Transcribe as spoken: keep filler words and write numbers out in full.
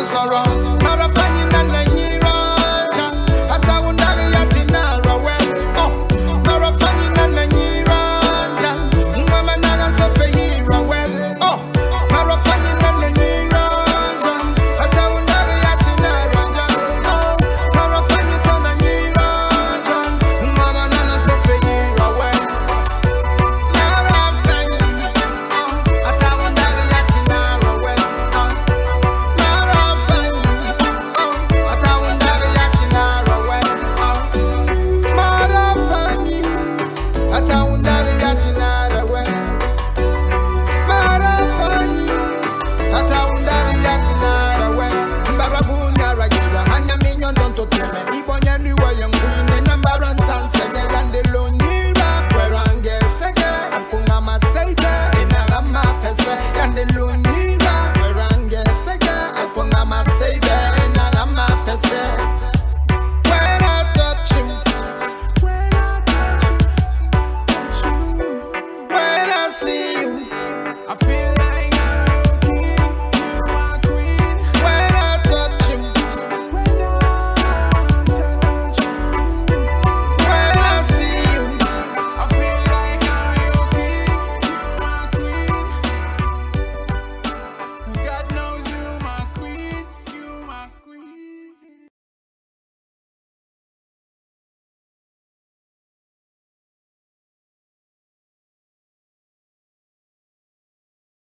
sorrow. Marafani na na nyiranja. Ata undari yati na rawe. Oh, marafani na na nyiranja. Mama na na sofe yirawe. Oh, marafani na na nyiranja. Ata undari yati na ranja. Oh, marafani to na nyiranja. Mama na na sofe yirawe. Marafani. Oh, ata undari yati na rawe. Oh, marafani. Oh, ata undari yati na rawe. Oh, marafani. Ata undari yati na rawe. Marafani. Ata undari yati na rawe. Mbarabunya ragira. Hanya minyo ndonto teme. Ibonya niwa yanguine. Nambaran tansege. Yande lonira. Kwerange sege. Apunga masebe. Inara mafese. Yande lonira. Kwerange sege. Apunga masebe. Inara mafese. When I touch you, when I touch you, when I see you, I feel